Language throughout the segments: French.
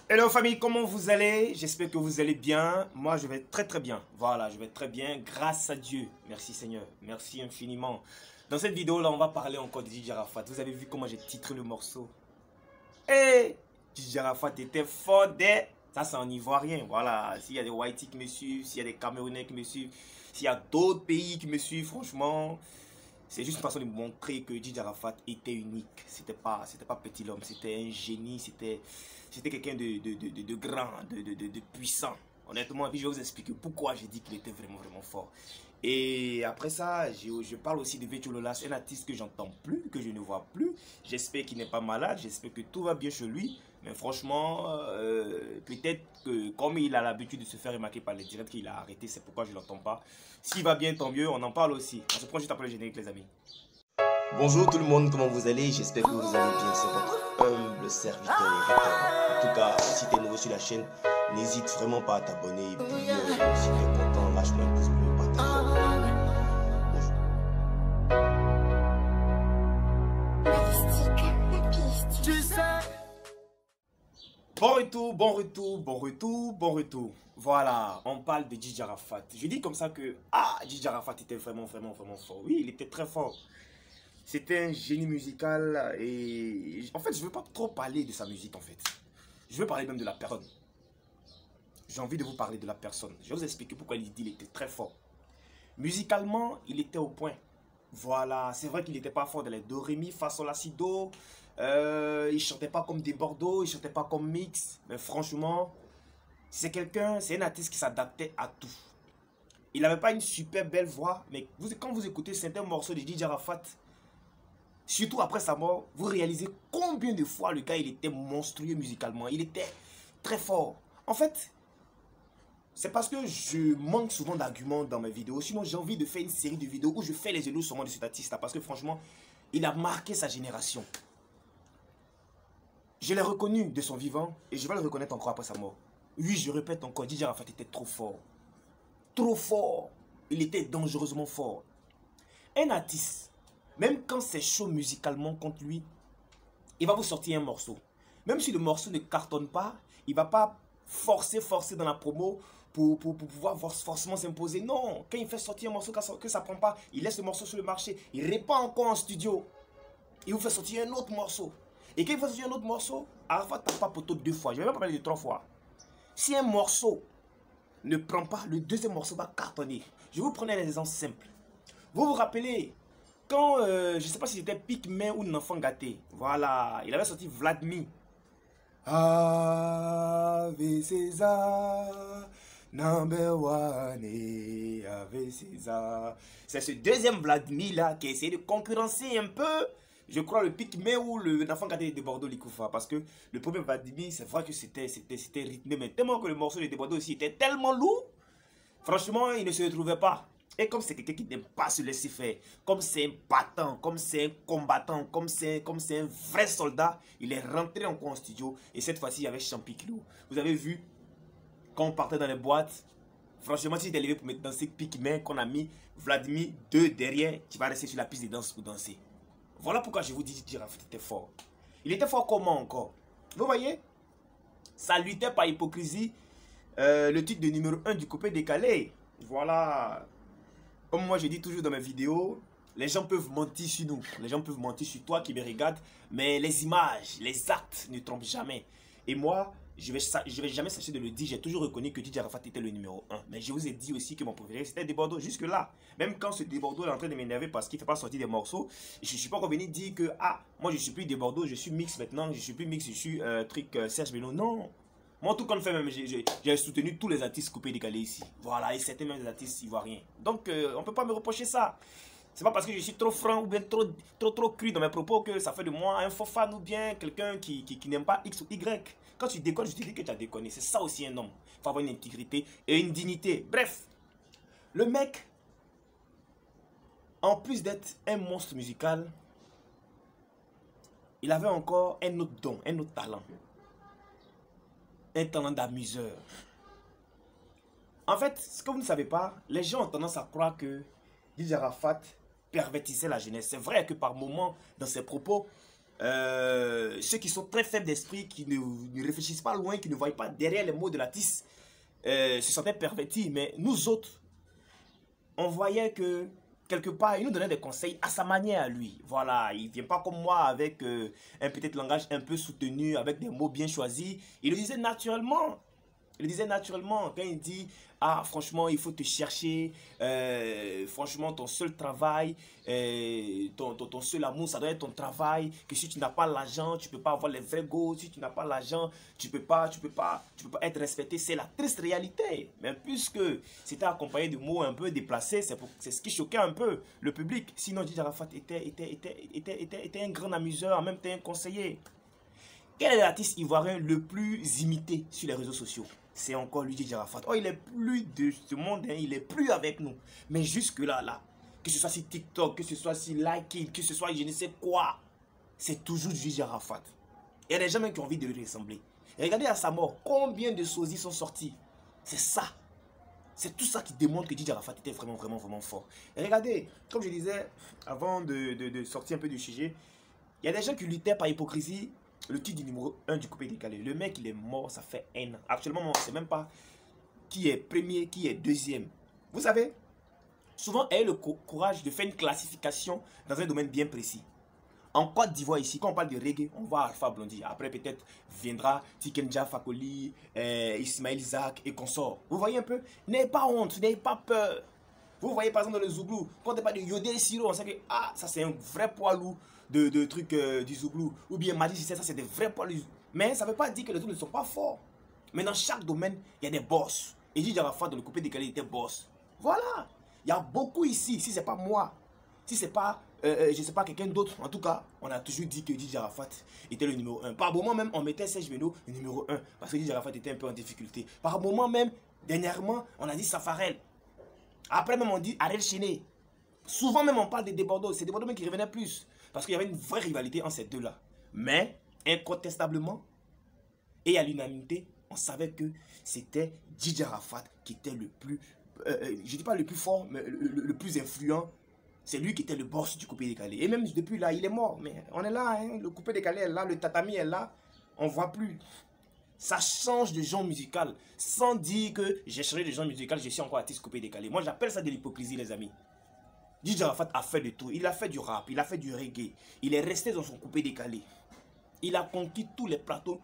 Hello famille, comment vous allez? J'espère que vous allez bien. Moi, je vais très bien. Voilà, je vais très bien grâce à Dieu. Merci Seigneur, merci infiniment. Dans cette vidéo-là, on va parler encore de DJ Arafat. Vous avez vu comment j'ai titré le morceau? Eh, DJ Arafat était fort des... Ça, c'est en ivoirien. Voilà, s'il y a des Whiteys qui me suivent, s'il y a des Camerounais qui me suivent, s'il y a d'autres pays qui me suivent, franchement... C'est juste une façon de montrer que DJ Arafat était unique. C'était pas petit l'homme, c'était un génie, c'était quelqu'un de grand, de puissant. Honnêtement, et puis je vais vous expliquer pourquoi j'ai dit qu'il était vraiment fort. Et après ça, je parle aussi de Vejjo Lola, c'est un artiste que j'entends plus, que je ne vois plus. J'espère qu'il n'est pas malade, j'espère que tout va bien chez lui. Mais franchement, peut-être que comme il a l'habitude de se faire remarquer par les directs qu'il a arrêté, c'est pourquoi je ne l'entends pas. S'il va bien, tant mieux, on en parle aussi. On se prend juste après le générique, les amis. Bonjour tout le monde, comment vous allez? J'espère que vous allez bien, c'est votre humble serviteur et référent. En tout cas, si tu es nouveau sur la chaîne, n'hésite vraiment pas à t'abonner. Et puis, si tu es content, lâche-moi un pouce bleu, partage. Bon retour. Voilà, on parle de DJ Arafat. Je dis comme ça que, DJ Arafat était vraiment fort. Oui, il était très fort. C'était un génie musical et en fait, je ne veux pas trop parler de sa musique en fait. Je veux parler même de la personne. J'ai envie de vous parler de la personne. Je vais vous expliquer pourquoi il dit qu'il était très fort. Musicalement, il était au point. Voilà, c'est vrai qu'il n'était pas fort dans les do, ré, mi, fa, sol, la, si, do. Il chantait pas comme des Bordeaux, il chantait pas comme Mix. Mais franchement, c'est un artiste qui s'adaptait à tout. Il n'avait pas une super belle voix, mais quand vous écoutez certains morceaux de DJ Arafat, surtout après sa mort, vous réalisez combien de fois le gars il était monstrueux musicalement. Il était très fort. En fait, c'est parce que je manque souvent d'arguments dans mes vidéos. Sinon, j'ai envie de faire une série de vidéos où je fais les éloges de cet artiste-là. Parce que franchement, il a marqué sa génération. Je l'ai reconnu de son vivant et je vais le reconnaître encore après sa mort. Oui, je répète encore, DJ Arafat était trop fort. Trop fort. Il était dangereusement fort. Un artiste, même quand c'est chaud musicalement contre lui, il va vous sortir un morceau. Même si le morceau ne cartonne pas, il ne va pas forcer dans la promo pour pouvoir forcément s'imposer. Non, quand il fait sortir un morceau que ça ne prend pas, il laisse le morceau sur le marché. Il répand encore en studio. Il vous fait sortir un autre morceau. Et quand il fait sortir un autre morceau, Arafat tape pas poteau 2 fois. Je ne vais même pas parler de 3 fois. Si un morceau ne prend pas, le deuxième morceau va cartonner. Je vais vous prendre un exemple simple. Vous vous rappelez, quand, je ne sais pas si c'était Pikmin ou L'Enfant Gâté. Voilà, il avait sorti Vladimir. Ave César, number one, Ave César. C'est ce deuxième Vladimir là qui a essayé de concurrencer un peu, je crois, le Pikmin ou l'Enfant Gâté de Bordeaux Likoufa. Parce que le premier Vladimir, c'est vrai que c'était rythmé, mais tellement que le morceau de Bordeaux aussi était tellement lourd. Franchement, il ne se retrouvait pas. Et comme c'est quelqu'un qui n'aime pas se laisser faire, comme c'est un battant, comme c'est un combattant, comme c'est un vrai soldat, il est rentré encore en studio. Et cette fois-ci, il y avait Champiclou. Vous avez vu, quand on partait dans les boîtes, franchement, si tu es levé pour mettre danser Pikmin, qu'on a mis Vladimir 2 derrière, tu vas rester sur la piste de danse pour danser. Voilà pourquoi je vous dis que Arafat était fort. Il était fort comment encore? Vous voyez, ça luttait par hypocrisie le titre de numéro 1 du coupé décalé. Voilà. Comme moi je dis toujours dans mes vidéos, les gens peuvent mentir sur nous. Les gens peuvent mentir sur toi qui me regarde. Mais les images, les actes ne trompent jamais. Et moi, je vais jamais cesser de le dire. J'ai toujours reconnu que DJ Arafat était le numéro 1. Mais je vous ai dit aussi que mon préféré c'était Desbordeaux. Jusque là. Même quand ce Desbordeaux est en train de m'énerver parce qu'il ne fait pas sortir des morceaux. Je ne suis pas revenu dire que moi je ne suis plus Desbordeaux, je suis mix maintenant. Je ne suis plus mix, je suis Serge Beno. Non. Moi, tout compte fait, même, j'ai soutenu tous les artistes coupés décalés ici. Voilà, et c'était même des artistes ivoiriens. Donc, on ne peut pas me reprocher ça. C'est pas parce que je suis trop franc ou bien trop cru dans mes propos que ça fait de moi un faux fan ou bien quelqu'un qui n'aime pas X ou Y. Quand tu déconnes, je te dis que tu as déconné. C'est ça aussi un homme. Il faut avoir une intégrité et une dignité. Bref, le mec, en plus d'être un monstre musical, il avait encore un autre don, un autre talent. Un talent d'amuseur. En fait, ce que vous ne savez pas, les gens ont tendance à croire que DJ Arafat pervertissait la jeunesse. C'est vrai que par moments, dans ses propos, ceux qui sont très faibles d'esprit, qui ne réfléchissent pas loin, qui ne voient pas derrière les mots de l'artiste, se sentaient pervertis. Mais nous autres, on voyait que quelque part, il nous donnait des conseils à sa manière à lui. Voilà, il ne vient pas comme moi avec un peut-être langage un peu soutenu, avec des mots bien choisis. Il le disait naturellement. Il le disait naturellement quand il dit ah franchement il faut te chercher, franchement ton seul travail, ton seul amour ça doit être ton travail, que si tu n'as pas l'argent tu peux pas avoir les vrais goûts, si tu n'as pas l'argent tu peux pas être respecté. C'est la triste réalité. Mais puisque c'était accompagné de mots un peu déplacés, c'est ce qui choquait un peu le public. Sinon Dj Arafat était un grand amuseur, en même temps un conseiller. Quel est l'artiste ivoirien le plus imité sur les réseaux sociaux? C'est encore lui, Dj Arafat. Oh, il est plus de ce monde, hein, il est plus avec nous. Mais jusque là, que ce soit sur TikTok, que ce soit sur Like, que ce soit je ne sais quoi, c'est toujours Dj Arafat. Il y a des gens même qui ont envie de lui ressembler. Et regardez à sa mort, combien de sosies sont sortis. C'est ça. C'est tout ça qui démontre que Dj Arafat était vraiment fort. Et regardez, comme je disais, avant de sortir un peu du sujet, il y a des gens qui luttaient par hypocrisie le titre du numéro 1 du coupé décalé. Le mec, il est mort, ça fait un an. Actuellement, on ne sait même pas qui est premier, qui est deuxième. Vous savez, souvent, ayez le courage de faire une classification dans un domaine bien précis. En Côte d'Ivoire, ici, quand on parle de reggae, on voit Alpha Blondy. Après, peut-être viendra Tikenja Fakoli, Ismaël Zak et consorts. Vous voyez un peu? N'ayez pas honte, n'ayez pas peur. Vous voyez par exemple dans le Zouglou, quand on parle de Yodé Siro, on sait que ah, ça c'est un vrai poids lourd de trucs du Zouglou. Ou bien Madi Cissé, ça c'est des vrais poids lourds. Mais ça ne veut pas dire que les autres ne sont pas forts. Mais dans chaque domaine, il y a des boss. Et Dj Arafat dans le coupé décalé, il était boss. Voilà. Il y a beaucoup ici. Si ce n'est pas moi, si ce n'est pas, je ne sais pas, quelqu'un d'autre. En tout cas, on a toujours dit que Dj Arafat était le numéro 1. Par moment même, on mettait Serge Beno le numéro 1. Parce que Dj Arafat était un peu en difficulté. Par moment même, dernièrement, on a dit Safarel. Après même on dit Ariel Chené. Souvent même on parle des débordeurs. C'est des débordeurs qui revenaient plus. Parce qu'il y avait une vraie rivalité entre ces deux-là. Mais incontestablement et à l'unanimité, on savait que c'était Dj Arafat qui était le plus, je ne dis pas le plus fort, mais le plus influent. C'est lui qui était le boss du coupé décalé. Et même depuis là, il est mort. Mais on est là, hein, le coupé décalé est là, le tatami est là. On ne voit plus. Ça change de genre musical. Sans dire que j'ai changé de genre musical, je suis encore artiste coupé décalé. Moi, j'appelle ça de l'hypocrisie, les amis. Dj Arafat a fait de tout. Il a fait du rap, il a fait du reggae. Il est resté dans son coupé décalé. Il a conquis tous les plateaux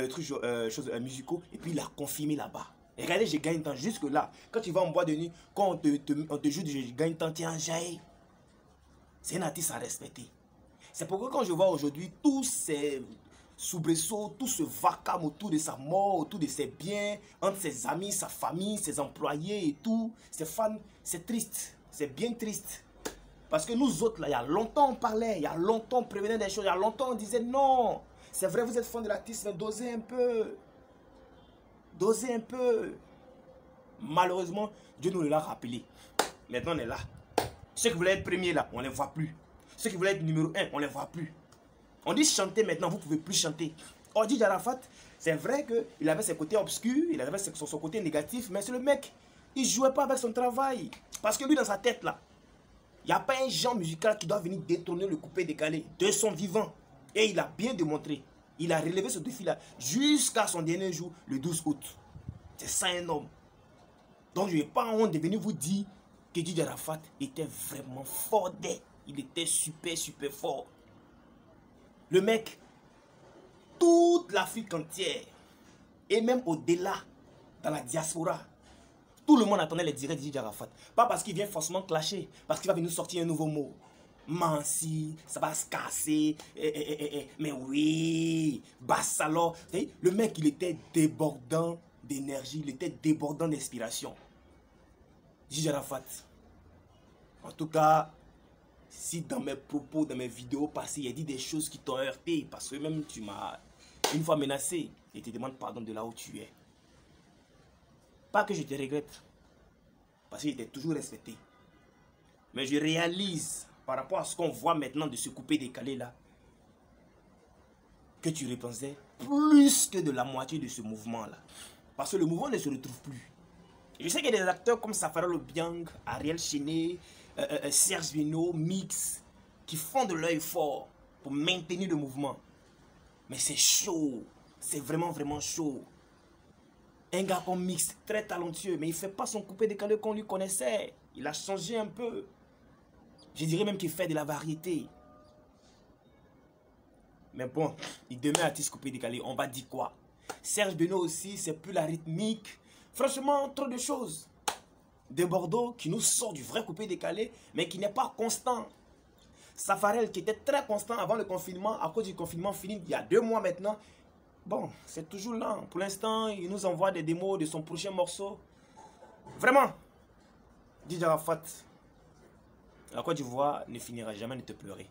musicaux et puis il a confirmé là-bas. Et regardez, je gagne temps jusque là. Quand tu vas en boîte de nuit, quand on te joue du je gagne temps, tiens, j'ai. C'est un artiste à respecter. C'est pourquoi quand je vois aujourd'hui tous ces soubresauts, tout ce vacarme autour de sa mort, autour de ses biens, entre ses amis, sa famille, ses employés et tout, ses fans, c'est triste. C'est bien triste. Parce que nous autres, là, il y a longtemps on parlait, il y a longtemps on prévenait des choses, il y a longtemps on disait non. C'est vrai, vous êtes fan de l'artiste, mais dosez un peu. Dosez un peu. Malheureusement, Dieu nous l'a rappelé. Maintenant, on est là. Ceux qui voulaient être premiers là, on ne les voit plus. Ceux qui voulaient être numéro 1, on ne les voit plus. On dit chanter maintenant, vous ne pouvez plus chanter. Or, Dj Arafat, c'est vrai qu'il avait ses côtés obscurs, il avait son côté négatif, mais c'est le mec, il ne jouait pas avec son travail. Parce que lui, dans sa tête là, il n'y a pas un genre musical qui doit venir détourner le coupé décalé de son vivant. Et il a bien démontré. Il a relevé ce défi-là jusqu'à son dernier jour, le 12 août. C'est ça un homme. Donc je n'ai pas honte de venir vous dire que Dj Arafat était vraiment fort. Il était super fort. Le mec, toute l'Afrique entière, et même au-delà, dans la diaspora, tout le monde attendait les directs de Dj Arafat. Pas parce qu'il vient forcément clasher, parce qu'il va venir sortir un nouveau mot. Mansi, ça va se casser, mais oui, Bassalo. Le mec, il était débordant d'énergie, il était débordant d'inspiration. Dj Arafat. En tout cas, si dans mes propos, dans mes vidéos passées, il y a dit des choses qui t'ont heurté, parce que même tu m'as une fois menacé, et te demande pardon de là où tu es. Pas que je te regrette, parce qu'il était toujours respecté. Mais je réalise, par rapport à ce qu'on voit maintenant de ce coupé décalé là, que tu repensais plus que de la moitié de ce mouvement là. Parce que le mouvement ne se retrouve plus. Et je sais qu'il y a des acteurs comme Safarel Obiang, Ariel Chené, Serge Beno, Mix, qui font de l'œil fort. pour maintenir le mouvement. Mais c'est chaud. C'est vraiment, vraiment chaud. Un gars comme Mix, très talentueux, mais il ne fait pas son coupé décalé qu'on lui connaissait. Il a changé un peu. Je dirais même qu'il fait de la variété. Mais bon, il demeure artiste coupé décalé. On va dire quoi? Serge Benoît aussi, c'est plus la rythmique. Franchement, trop de choses. De Bordeaux qui nous sort du vrai coupé décalé, mais qui n'est pas constant. Safarel qui était très constant avant le confinement, à cause du confinement fini il y a 2 mois maintenant. Bon, c'est toujours là. Pour l'instant, il nous envoie des démos de son prochain morceau. Vraiment, DJ Arafat, la Côte d'Ivoire ne finira jamais de te pleurer.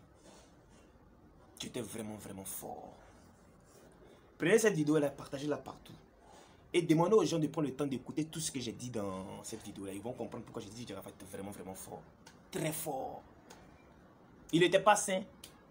Tu étais vraiment, vraiment fort. Prenez cette vidéo et partagez-la partout. Et demandez aux gens de prendre le temps d'écouter tout ce que j'ai dit dans cette vidéo-là. Ils vont comprendre pourquoi j'ai dit que DJ Arafat était vraiment, vraiment fort. Très fort. Il n'était pas sain.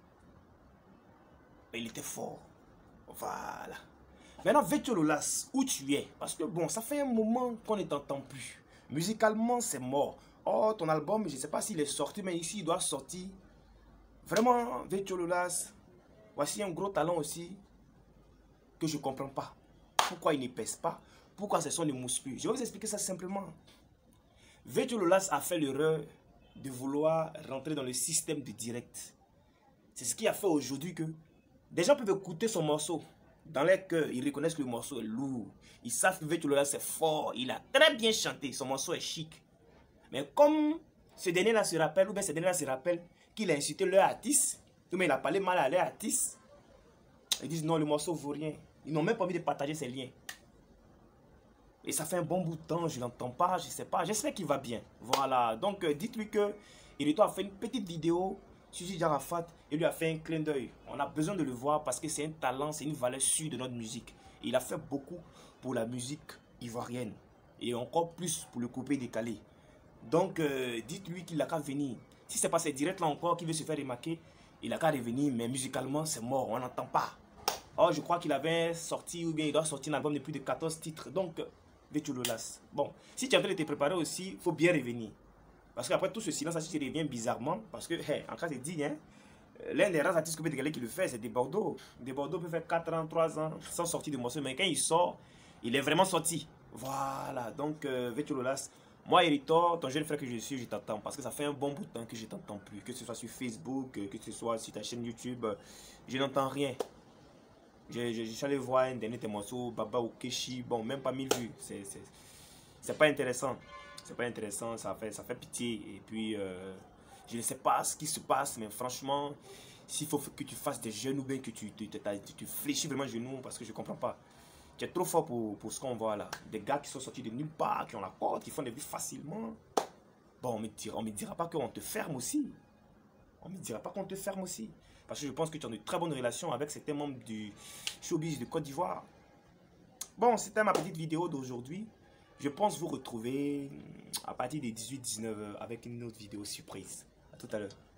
Mais il était fort. Voilà. Maintenant, Vétio Lolas, où tu es? Parce que bon, ça fait un moment qu'on ne t'entend plus. Musicalement, c'est mort. Oh, ton album, je ne sais pas s'il est sorti, mais ici, il doit sortir. Vraiment, Vétio Lolas, voici un gros talent aussi que je ne comprends pas. Pourquoi il ne pèse pas? Pourquoi ce sont les muscles? Je vais vous expliquer ça simplement. Vétio Lolas a fait l'erreur de vouloir rentrer dans le système de direct. C'est ce qui a fait aujourd'hui que des gens peuvent écouter son morceau. Dans leur cœur, ils reconnaissent que le morceau est lourd. Ils savent que Vétio Lolas c'est fort. Il a très bien chanté. Son morceau est chic. Mais comme ce dernier-là se rappelle, ou bien ce dernier-là se rappelle qu'il a insulté leur artiste, ou bien il a parlé mal à leur artiste, ils disent non, le morceau vaut rien. Ils n'ont même pas envie de partager ces liens. Et ça fait un bon bout de temps, je ne l'entends pas, je ne sais pas. J'espère qu'il va bien. Voilà. Donc, dites-lui que il a fait une petite vidéo sur DJ Arafat et lui a fait un clin d'œil. On a besoin de le voir parce que c'est un talent, c'est une valeur sûre de notre musique. Et il a fait beaucoup pour la musique ivoirienne. Et encore plus pour le coupé décalé. Donc, dites-lui qu'il n'a qu'à venir. Si ce n'est pas ces directs là encore qui veut se faire remarquer, il n'a qu'à revenir. Mais musicalement, c'est mort, on n'entend pas. Oh, je crois qu'il avait sorti, ou bien il doit sortir un album de plus de 14 titres. Donc, Vétio Lolas. Bon, si tu es en train de te préparer aussi, il faut bien revenir. Parce qu'après tout ce silence, ça tu reviens bizarrement. Parce que, hey, en cas de dit, hein, l'un des rares artistes coupé décalé qui le fait, c'est des Bordeaux. Des Bordeaux peut faire 4 ans, 3 ans sans sortir de morceau. Mais quand il sort, il est vraiment sorti. Voilà, donc Vétio Lolas. Moi, Héritor, ton jeune frère que je suis, je t'attends. Parce que ça fait un bon bout de temps que je t'entends plus. Que ce soit sur Facebook, que ce soit sur ta chaîne YouTube, je n'entends rien. Je suis allé voir un dernier de tes morceaux, Baba ou Keshi, bon, même pas 1000 vues. C'est pas intéressant. C'est pas intéressant, ça fait pitié. Et puis, je ne sais pas ce qui se passe, mais franchement, s'il faut que tu fasses des genoux, bien que tu fléchis vraiment les genoux, parce que je comprends pas. Tu es trop fort pour ce qu'on voit là. Des gars qui sont sortis de nulle part, qui ont la corde, qui font des vues facilement. Bon, on me dira pas qu'on te ferme aussi. On me dira pas qu'on te ferme aussi. Parce que je pense que tu as de très bonnes relations avec certains membres du showbiz de Côte d'Ivoire. Bon, c'était ma petite vidéo d'aujourd'hui. Je pense vous retrouver à partir des 18-19 h avec une autre vidéo surprise. A tout à l'heure.